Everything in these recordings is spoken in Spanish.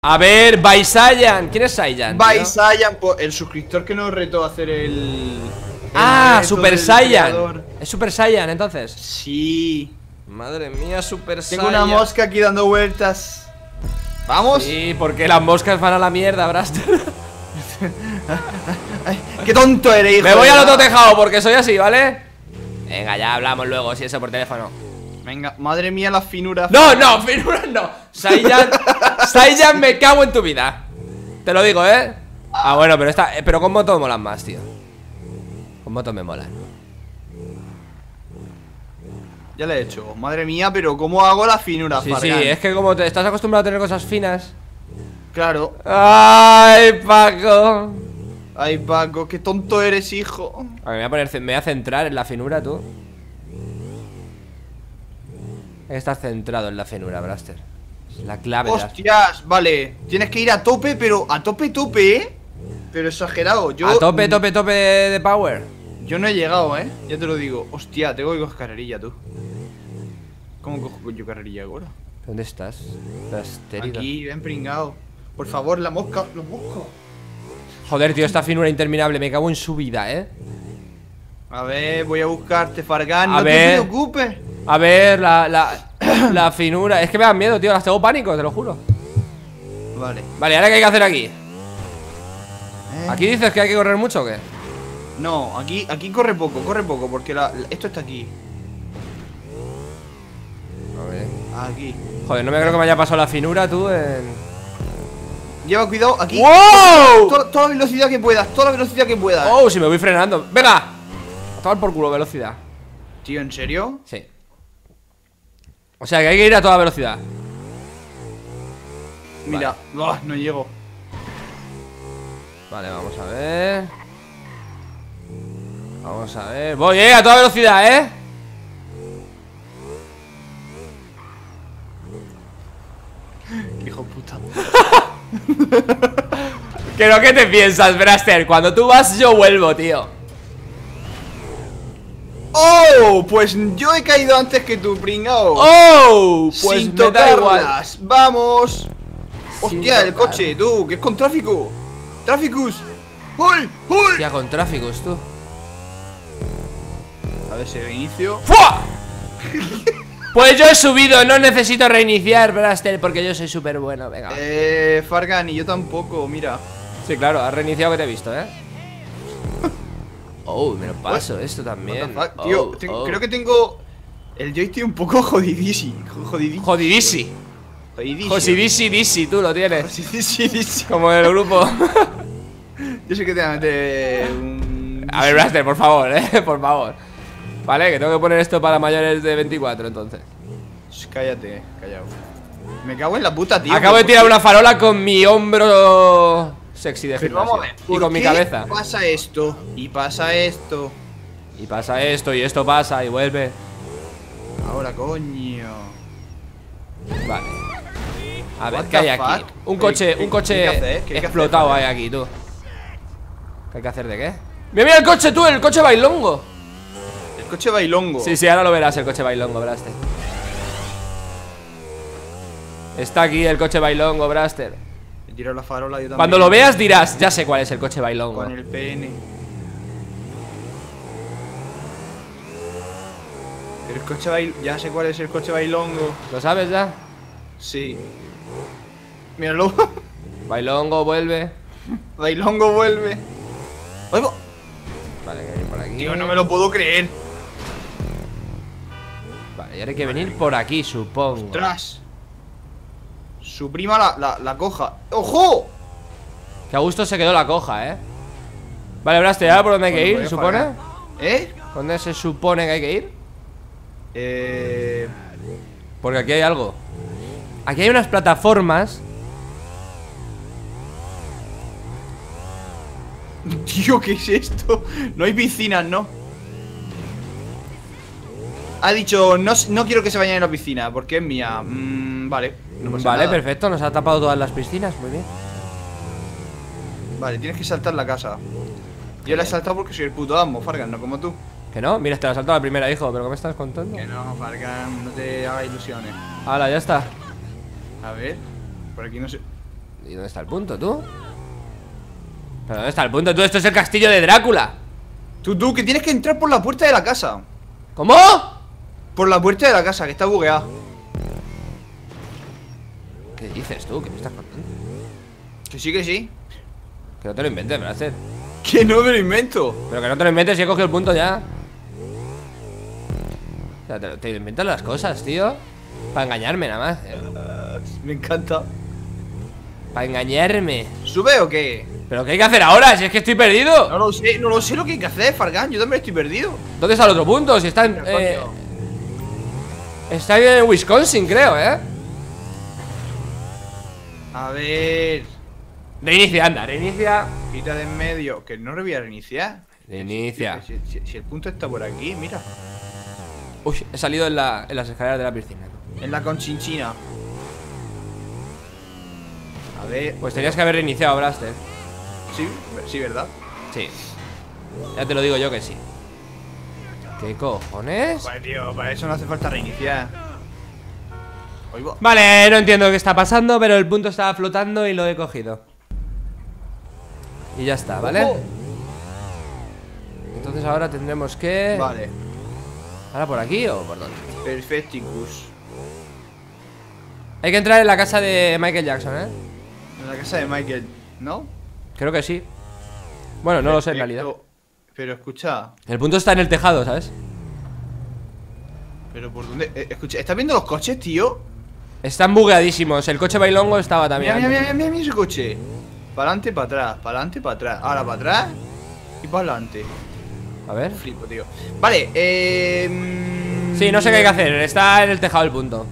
A ver, Baisayan. ¿Quién es Saiyan? Baisayan, el suscriptor que nos retó a hacer el Super Saiyan. Es Super Saiyan, entonces. Sí. Madre mía, Super Tengo Saiyan. una mosca aquí dando vueltas. ¿Vamos? Sí, porque las moscas van a la mierda, Braster. Ay, qué tonto eres, hijo. Me voy al otro tejado porque soy así, ¿vale? Venga, ya hablamos luego, si eso por teléfono. Venga, madre mía, las finuras. No, no, finuras no. Saiyan, me cago en tu vida. Te lo digo, ¿eh? Ah, bueno, pero con moto molan más, tío. Con moto me molan. Ya le he hecho. Madre mía, pero ¿cómo hago las finuras, Sí, Fargan? sí, es que como te estás acostumbrado a tener cosas finas. Claro. Ay, Paco. Ay, Paco, qué tonto eres, hijo. A ver, me voy a centrar en la finura, tú. Estás centrado en la finura, Braster. Es la clave de Hostias, vale. Tienes que ir a tope, pero a tope, ¿eh? Pero exagerado. A tope de power. Yo no he llegado, ¿eh? Ya te lo digo. Hostia, tengo que coger carrerilla, tú. ¿Cómo cojo yo carrerilla ahora? ¿Dónde estás? Brasterido. Aquí, ven pringado. Por favor, la mosca, los moscos. Joder, tío, esta finura interminable. Me cago en su vida, ¿eh? A ver, voy a buscarte, Fargan. A No ver. te preocupes. A ver, la finura. Es que me dan miedo, tío. Las tengo pánico, te lo juro. Vale. Vale, ¿ahora qué hay que hacer aquí? ¿Aquí dices que hay que correr mucho o qué? No, aquí corre poco, porque esto está aquí. A ver. Aquí. Joder, no me creo que me haya pasado la finura, tú, en... Lleva cuidado, aquí. ¡Wow! Toda la velocidad que puedas, toda la velocidad que puedas. ¡Oh! Si me voy frenando. ¡Venga! A tomar por culo, velocidad. Tío, ¿en serio? Sí. O sea, que hay que ir a toda velocidad. Mira, no llego. Vale, vamos a ver. Vamos a ver. Voy, a toda velocidad, Hijo puta. ¿Qué te piensas, Braster? Cuando tú vas, yo vuelvo, tío. ¡Oh! Pues yo he caído antes que tú, pringao. ¡Oh! Pues sin me da igual. tocarlas. ¡Vamos! Sin Hostia, el tocar. coche, tú, que es con tráfico. ¡Tráficus! ¡Uy! ¡Uy! Hostia, con tráficos, tú. A ver si reinicio. ¡Fua! Pues yo he subido, no necesito reiniciar, Braster, porque yo soy súper bueno, venga. Fargan, y yo tampoco, mira. Sí, claro, has reiniciado que te he visto, Oh, me lo paso esto también. What the fuck, tío, creo que tengo el joystick un poco jodidísimo. Jodidisi. Josidisi, tú lo tienes. Jodidísimo. Como en el grupo. Yo sé que te voy a meter un... A ver, Braster, por favor, por favor. Vale, que tengo que poner esto para mayores de 24, entonces. Shh, cállate, callado. Me cago en la puta, tío. Acabo de tirar una farola con mi hombro sexy de Pero gimnasio. vamos a ver, Y con mi cabeza. pasa esto? Y pasa esto. Y pasa esto, y esto pasa, y vuelve. Ahora, coño. Vale. A ver, What ¿qué hay the aquí? fuck? Un coche ¿Qué hay que hacer? ¿Qué hay que explotado hacer? hay aquí, tú. ¿Qué hay que hacer de qué? ¡Mira, mira el coche, tú! ¡El coche bailongo! El coche bailongo. Sí, sí, ahora lo verás, el coche bailongo, Braster. Está aquí el coche bailongo, Braster. He tirado la farola yo también. Cuando lo veas dirás, ya sé cuál es el coche bailongo. Con el PN. El coche ya sé cuál es el coche bailongo. ¿Lo sabes ya? Sí. Míralo. Bailongo, vuelve. Bailongo vuelve. ¡Oigo! Vale, hay que venir por aquí. Tío, no me lo puedo creer. Vale, y ahora hay que venir por aquí, supongo. ¡Ostras! Su prima la coja. ¡Ojo! Que a gusto se quedó la coja, Vale, Braster, ¿ahora por dónde hay que ir, supone? ¿Eh? ¿Dónde se supone que hay que ir? Porque aquí hay algo. Aquí hay unas plataformas. Tío, ¿qué es esto? No hay piscinas, ¿no? Ha dicho, no quiero que se vayan a la piscina porque es mía. Vale, no pasa Vale, nada. perfecto, nos ha tapado todas las piscinas, muy bien. Vale, tienes que saltar la casa. Yo la he saltado porque soy el puto amo, Fargan, no como tú. Que no, mira, te la has saltado la primera, hijo, pero ¿qué me estás contando? Que no, Fargan, no te hagas ilusiones. Hala, ya está. A ver, por aquí no sé. ¿Y dónde está el punto, tú? ¿Pero dónde está el punto, tú? Esto es el castillo de Drácula. Tú, que tienes que entrar por la puerta de la casa. ¿Cómo? Por la puerta de la casa, que está bugueada. ¿Qué dices tú? ¿Qué me estás contando? Que sí, que sí. Que no te lo inventes, Braster. Que no me lo invento. Pero que no te lo inventes si he cogido el punto ya. O sea, te inventas las cosas, tío. Para engañarme nada más. Me encanta. Para engañarme. ¿Sube o qué? ¿Pero qué hay que hacer ahora? Si es que estoy perdido. No lo sé lo que hay que hacer, Fargan. Yo también estoy perdido. ¿Dónde está el otro punto? Si está en... está en Wisconsin, creo, A ver. Reinicia, anda, reinicia. Quita de en medio. Que no lo voy a reiniciar. Reinicia. Si el punto está por aquí, mira. Uy, he salido en las escaleras de la piscina. En la conchinchina. A ver. Pues tenías que haber reiniciado, Blaster. Sí, ¿verdad? Sí. Ya te lo digo yo que sí. ¿Qué cojones? Vale, tío, para eso no hace falta reiniciar. Oigo. Vale, no entiendo qué está pasando, pero el punto estaba flotando y lo he cogido. Y ya está, ¿vale? Entonces ahora tendremos que... Vale. ¿Ahora por aquí o por dónde? Perfecticus. Hay que entrar en la casa de Michael Jackson, ¿eh? En la casa de Michael, ¿no? Creo que sí. Bueno, no lo sé en realidad. Pero escucha. El punto está en el tejado, ¿sabes? Pero por dónde. Escucha, ¿estás viendo los coches, tío? Están bugueadísimos. El coche bailongo estaba también. Mira ese coche. Para adelante, para atrás, para adelante, para atrás. Ahora para atrás y para adelante. A ver. Flipo, tío. Vale, Sí, no sé qué hay que hacer. Está en el tejado el punto.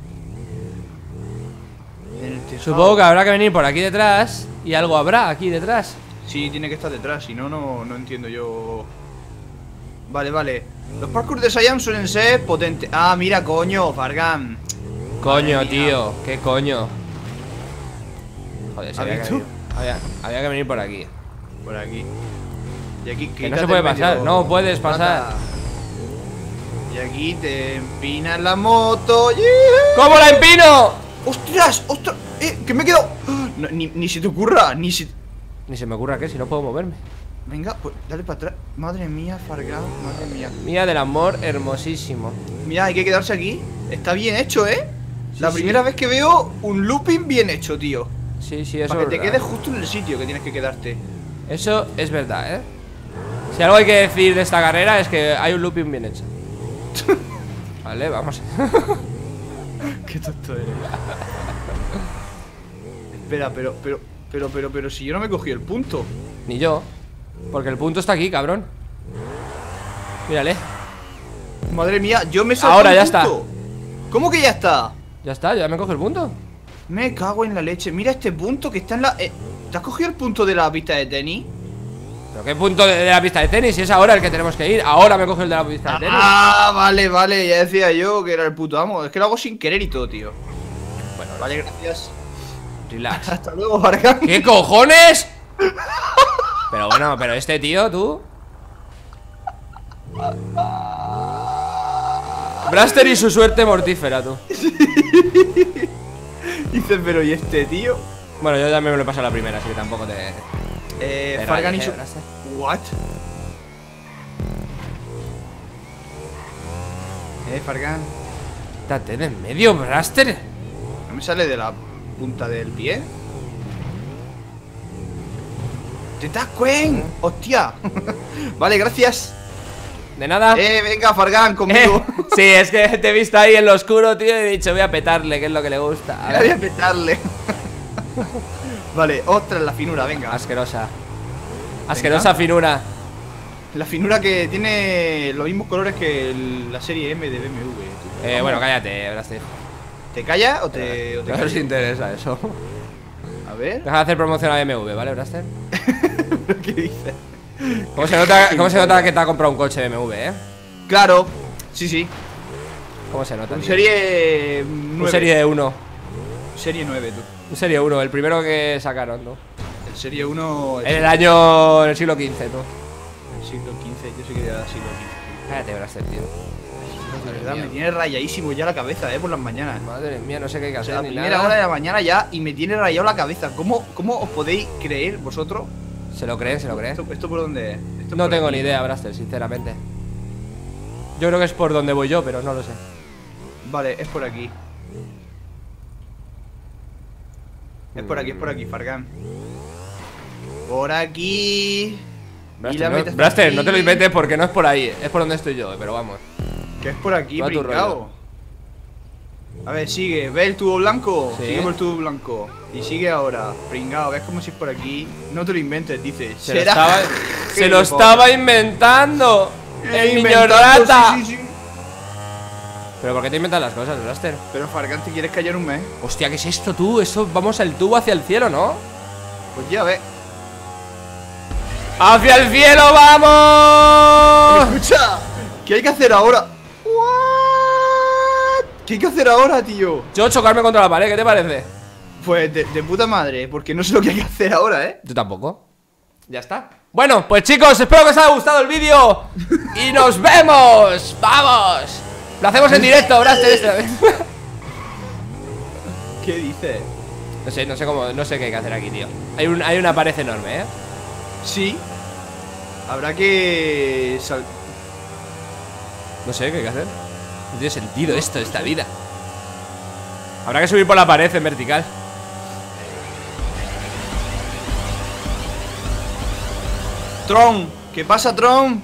en el tejado. Supongo que habrá que venir por aquí detrás. Y algo habrá aquí detrás. Sí, tiene que estar detrás, si no, no entiendo yo. Vale. Los parkour de Siam suelen ser potentes. Ah, mira, coño, Fargan. Coño, Madre mía. tío. ¿Qué coño? Joder, ¿Has había que visto? venir. Había que venir por aquí. Por aquí. Y aquí Que no se puede pasar. No puedes pasar. Y aquí te empinas la moto. ¡Yeah! ¿Cómo la empino? ¡Ostras! ¡Ostras! ¡Que me he quedado! No, ni se te ocurra, Ni se me ocurra que si no puedo moverme. Venga, pues dale para atrás. Madre mía, Fargan, madre mía. Mía del amor hermosísimo. Mira, hay que quedarse aquí. Está bien hecho, ¿eh? Sí, La sí. primera vez que veo un looping bien hecho, tío. Sí, eso Para que es te verdad. quedes justo en el sitio que tienes que quedarte. Eso es verdad, ¿eh? Si algo hay que decir de esta carrera es que hay un looping bien hecho. Vale, vamos. Qué tonto eres. Espera, pero si yo no me cogí el punto. Ni yo. Porque el punto está aquí, cabrón. Mírale. Madre mía, yo me salto Ahora el ya punto. ¿Cómo que ya está? Ya está, ya me coge el punto. Me cago en la leche. Mira este punto que está en la... ¿Te has cogido el punto de la pista de tenis? ¿Pero qué punto de la pista de tenis? Si es ahora el que tenemos que ir. Ahora me coge el de la pista de tenis. Ah, vale, ya decía yo que era el puto amo. Es que lo hago sin querer y todo, tío. Bueno, Vale, gracias. relax. Hasta luego, Fargan. ¿Qué cojones? Pero bueno, pero este tío, tú. Braster y su suerte mortífera, tú. Dices, pero ¿y este tío? Bueno, yo también me lo he pasado la primera, así que tampoco te Fargan y rayes, su... Braster. What? Fargan. Quítate de en medio, Braster. ¿No me sale de la punta del pie? ¡Te das cuen! ¡Hostia! Vale, gracias. De nada. Venga, Fargan, conmigo. Sí, es que te he visto ahí en lo oscuro, tío, y he dicho, voy a petarle, que es lo que le gusta. A Ahora voy ver. a petarle. Vale, ostras, la finura, venga. Asquerosa. Asquerosa finura. La finura que tiene los mismos colores que la serie M de BMW. tú. Bueno, cállate, Braster. ¿Te callas o te No nos callas? interesa eso. A ver. Deja de hacer promoción a BMW, ¿vale, Braster? ¿Qué dices? ¿Cómo se nota que te ha comprado un coche BMW, Claro, sí. ¿Cómo se nota, Un tío? serie 9. Un Serie 1. Serie 9, tú. Un Serie 1, el primero que sacaron, ¿no? El Serie 1. En el año... en el siglo XV, tú. El siglo XV, yo sé que era siglo XV. Cállate, Braster, tío. Siglo De verdad, me tiene rayadísimo ya la cabeza, por las mañanas. Madre mía, no sé qué hay que O hacer sea, ni primera nada. hora de la mañana ya y me tiene rayado la cabeza. ¿Cómo os podéis creer vosotros? Se lo creen, se lo creen. ¿Esto por dónde es? Esto No por tengo aquí. ni idea, Braster, sinceramente. Yo creo que es por donde voy yo, pero no lo sé. Vale, es por aquí. Es por aquí, Fargan. Por aquí. Y la meta está Braster, aquí. no te lo inventes porque no es por ahí. Es por donde estoy yo, pero vamos. Que es por aquí, Va tu brincao. A ver, sigue. ¿Ves el tubo blanco? Sí. Sigue por el tubo blanco. Y sigue ahora. Pringao, ¿ves como si es por aquí? No te lo inventes, dice. Se lo Qué estaba inventando. El niño inventando, rata. sí, sí, sí. ¿Pero por qué te inventas las cosas, Braster? Pero Fargan, ¿te quieres callar un mes? Hostia, ¿qué es esto tú? Eso, vamos al tubo hacia el cielo, ¿no? Pues ya ves. ¡Hacia el cielo vamos! Escucha, ¿qué hay que hacer ahora? What? ¿Qué hay que hacer ahora, tío? Yo chocarme contra la pared, ¿qué te parece? Pues de puta madre, porque no sé lo que hay que hacer ahora, ¿eh? Yo tampoco. Ya está. Bueno, pues chicos, espero que os haya gustado el vídeo. Y nos vemos. ¡Vamos! Lo hacemos en directo, Braster, esta vez. ¿Qué dices? No sé cómo, no sé qué hay que hacer aquí, tío. Hay una pared enorme, ¿eh? Sí. Habrá que... No sé qué hay que hacer. No tiene sentido esto, esta vida. Habrá que subir por la pared en vertical. Tron, ¿qué pasa, Tron?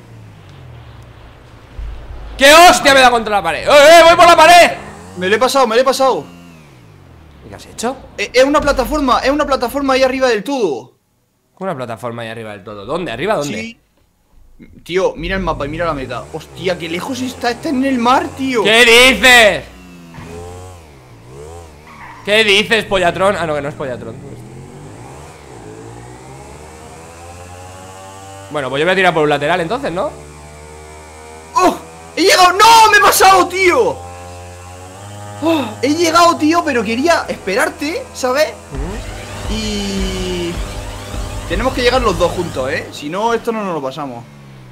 ¡Qué hostia me da contra la pared! Voy por la pared! Me lo he pasado, me lo he pasado. ¿Y qué has hecho? Es una plataforma ahí arriba del todo. Una plataforma ahí arriba del todo. ¿Dónde? ¿Arriba dónde? Sí. Tío, mira el mapa y mira la meta. Hostia, qué lejos está en el mar, tío. ¿Qué dices? ¿Qué dices, Pollatron? Ah, no, que no es Pollatron. Bueno, pues yo voy a tirar por un lateral entonces, ¿no? ¡Oh! ¡He llegado! ¡No! ¡Me he pasado, tío! ¡Oh! He llegado, tío, pero quería esperarte, ¿sabes? Y... tenemos que llegar los dos juntos, ¿eh? Si no, esto no nos lo pasamos.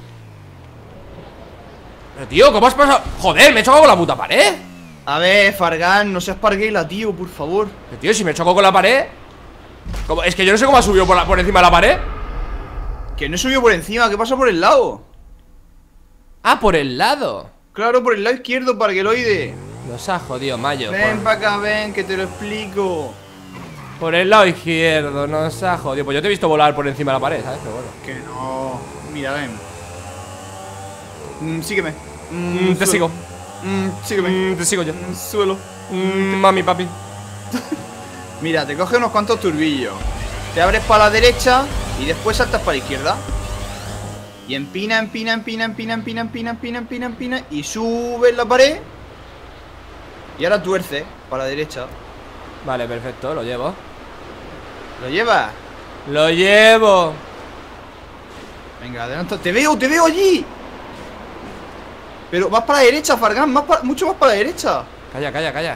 Pero tío, ¿cómo has pasado? Joder, me he chocado con la puta pared. A ver, Fargan, no seas parguela, tío, por favor. Pero tío, si me choco con la pared. ¿Cómo? Es que yo no sé cómo ha subido por encima de la pared. Que no he subido por encima, ¿qué pasa por el lado? Ah, por el lado. Claro, por el lado izquierdo, pargueloide. Nos ha jodido, Mayo. Ven para acá, ven, que te lo explico. Por el lado izquierdo, nos ha jodido. Pues yo te he visto volar por encima de la pared, ¿sabes? Pero bueno. Que no. Mira, ven. Sígueme. Te sigo. Sígueme. Te sigo yo. Suelo. Mami, papi. Mira, te coge unos cuantos turbillos. Te abres para la derecha y después saltas para la izquierda. Y empina y subes la pared. Y ahora tuerce para la derecha. Vale, perfecto, lo llevo. ¿Lo llevas? Lo llevo. Venga, adelanta. ¡Te veo allí! Pero más para la derecha, Fargan, mucho más para la derecha. Calla, calla, calla.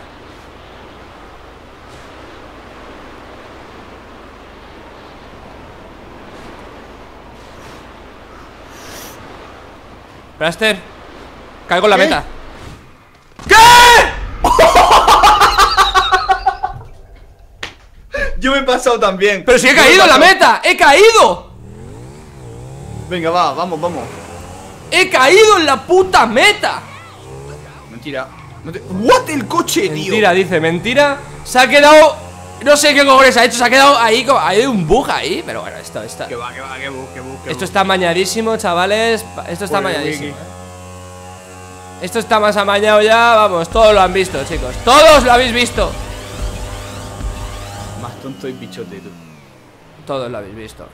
Braster, caigo en la ¿Qué? meta. Yo me he pasado también. Pero si he Yo me caído en la pasado. meta, he caído. Venga, vamos. He caído en la puta meta. Mentira. ¿What? El coche, tío. Mentira, dice, mentira. Se ha quedado. No sé qué cojones ha hecho, se ha quedado ahí. Hay un bug ahí, pero bueno, esto está. Que va, qué bus. Esto está amañadísimo, chavales. Esto está amañadísimo. Esto está más amañado ya, vamos, todos lo han visto, chicos. Todos lo habéis visto. Más tonto y pichote, tú. Todos lo habéis visto.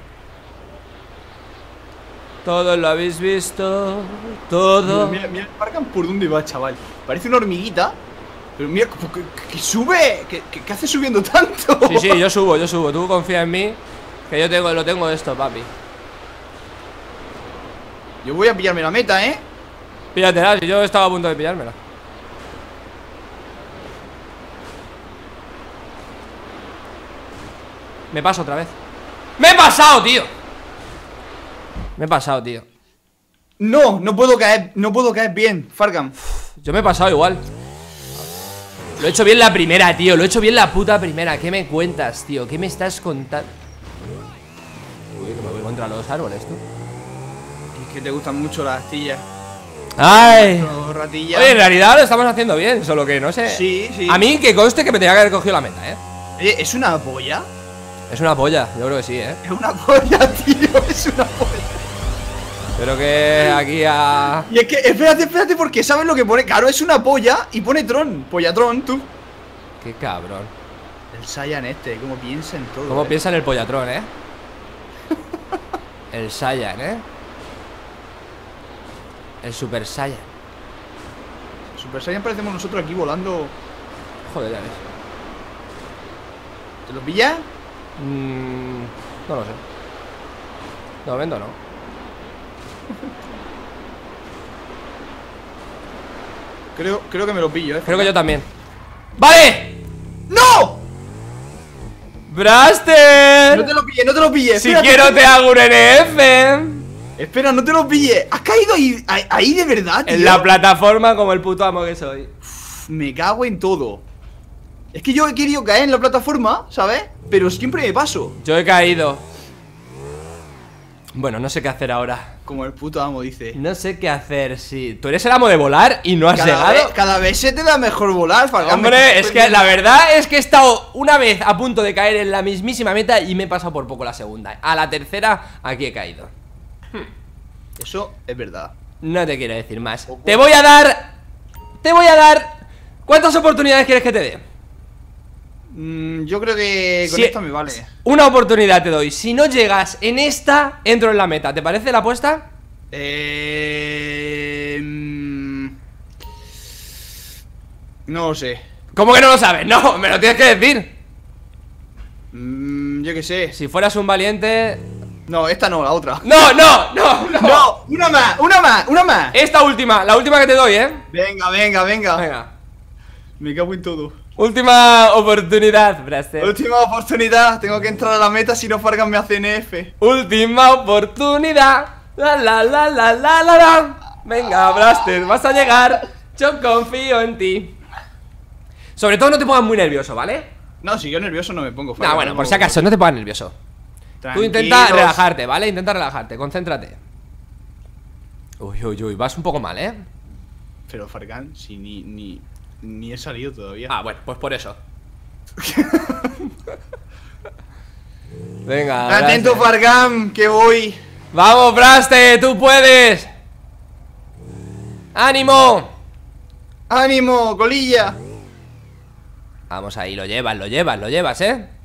Todos lo habéis visto. Todo. Mira el Fargan por dónde va, chaval. Parece una hormiguita. Pero mira, que sube. ¿Qué hace subiendo tanto? Sí, sí, yo subo. Tú confía en mí. Que yo lo tengo esto, papi. Yo voy a pillarme la meta, ¿eh? Píllatela, si yo estaba a punto de pillármela. Me paso otra vez. ¡Me he pasado, tío! Me he pasado, tío. No puedo caer bien, Fargan. Yo me he pasado igual. Lo he hecho bien la primera, tío. Lo he hecho bien la puta primera. ¿Qué me cuentas, tío? ¿Qué me estás contando? Uy, que me voy contra los árboles, tú. Es que te gustan mucho las astillas. ¡Ay! Ratillas. Oye, en realidad lo estamos haciendo bien. Solo que no sé. Sí, sí. A mí que conste que me tenía que haber cogido la meta, Oye, ¿es una polla? Es una polla, yo creo que sí, Es una polla, tío. Es una polla. Pero que aquí a... Y es que, espérate, porque ¿sabes lo que pone? Claro, es una polla y pone Tron. Pollatron, tú. Qué cabrón. El Saiyan cómo piensa en todo. ¿Cómo piensa en el pollatrón, El Saiyan, El Super Saiyan. Super Saiyan parecemos nosotros aquí volando. Joder, ya ves. ¿Te lo pillas? No lo sé. De momento no. Creo que me lo pillo, Creo que yo también. ¡Vale! ¡No! ¡Braster! No te lo pilles. Si quiero te hago un NF. Espera, no te lo pilles. ¿Has caído ahí de verdad, tío? En la plataforma como el puto amo que soy. Me cago en todo. Es que yo he querido caer en la plataforma, ¿sabes? Pero siempre me paso. Yo he caído. Bueno, no sé qué hacer ahora. Como el puto amo dice. No sé qué hacer, sí. Tú eres el amo de volar y no has llegado. Cada vez se te da mejor volar, Falcán. Hombre, es que la verdad es que he estado una vez a punto de caer en la mismísima meta y me he pasado por poco la segunda. A la tercera, aquí he caído. Eso es verdad. No te quiero decir más. Te voy a dar... ¿Cuántas oportunidades quieres que te dé? Yo creo que con esta me vale. Una oportunidad te doy. Si no llegas en esta, entro en la meta. ¿Te parece la apuesta? No lo sé. ¿Cómo que no lo sabes? No, me lo tienes que decir. Yo qué sé. Si fueras un valiente... No, esta no, la otra. No. No, una más. Esta última, la última que te doy, Venga. Venga. Me cago en todo. Última oportunidad, Braster. Última oportunidad. Tengo que entrar a la meta, si no Fargan me hace NF. Última oportunidad. La. Venga, Braster, vas a llegar. Yo confío en ti. Sobre todo no te pongas muy nervioso, ¿vale? No, si yo nervioso no me pongo. No, bueno, por si acaso, no te pongas nervioso. Tú intenta relajarte, ¿vale? Intenta relajarte, concéntrate. Uy, vas un poco mal, Pero Fargan, si ni he salido todavía. Ah, bueno, pues por eso. Venga, atento, Fargan, que voy. Vamos, Braste, tú puedes. ¡Ánimo! ¡Ánimo, colilla! Vamos ahí, lo llevas,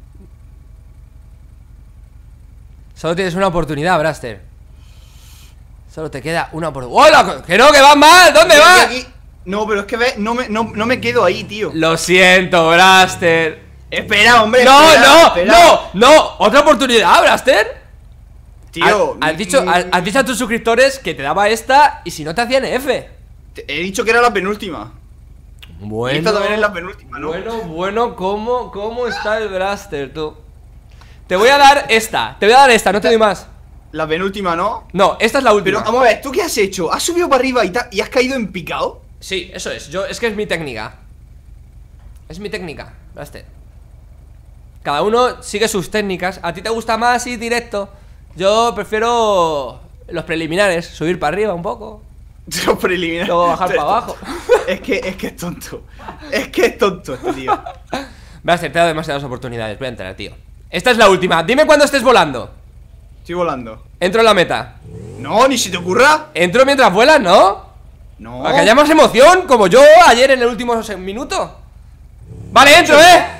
Solo tienes una oportunidad, Braster. Solo te queda una oportunidad. ¡Hola! ¡Que no, que vas mal! ¿Dónde vas? No, pero es que ve, no me quedo ahí, tío. Lo siento, Braster. Espera, hombre. No. ¿Otra oportunidad, Braster? Tío, has dicho a tus suscriptores que te daba esta y si no te hacían F. He dicho que era la penúltima. Bueno. Y esta también es la penúltima, ¿no? Bueno, ¿cómo está el Braster, tú? Te voy a dar esta, no te doy más. La penúltima, ¿no? No, esta es la última. Pero, vamos a ver, ¿tú qué has hecho? ¿Has subido para arriba y has caído en picado? Sí, eso es, es que es mi técnica. Es mi técnica, Braster. Cada uno sigue sus técnicas. A ti te gusta más ir directo. Yo prefiero los preliminares, subir para arriba un poco. Los preliminares. Luego bajar para abajo. Es que es tonto. Es que es tonto este tío. Braster, te he dado demasiadas oportunidades. Voy a entrar, tío. Esta es la última. Dime cuando estés volando. Estoy volando. Entro en la meta. No, ni si te ocurra. Entro mientras vuelas, ¿no? No. Para que haya más emoción, como yo ayer en el último minuto. Vale, entro,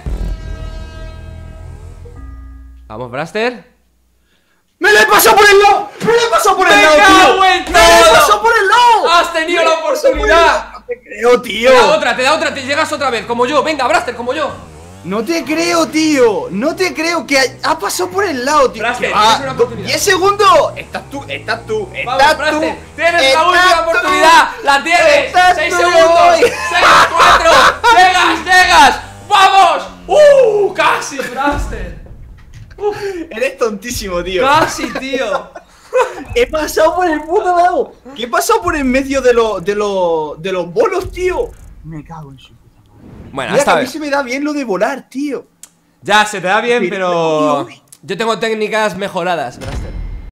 Vamos, Braster. ¡Me le he pasado por el lado! ¡Me le he pasado por el lado, tío! ¡Me le he pasado por el lado! ¡Has tenido la oportunidad! No te creo, tío. Te da otra, te llegas otra vez, como yo. Venga, Braster, como yo. No te creo, tío. No te creo que ha pasado por el lado, tío. Braster, tienes una oportunidad. 10 segundos. Estás tú. Vamos, Braster, tienes la última oportunidad. La tienes. 6 segundos. 6, 4. Llegas. ¡Vamos! Casi, Braster. Eres tontísimo, tío. Casi, tío. He pasado por el puto lado. ¿Qué he pasado por en medio de los bolos, tío? Me cago en su puta madre. Bueno, Mira que hasta a mí se me da bien lo de volar, tío. Ya, se te da bien, Pero, pero... tío, Yo tengo técnicas mejoradas,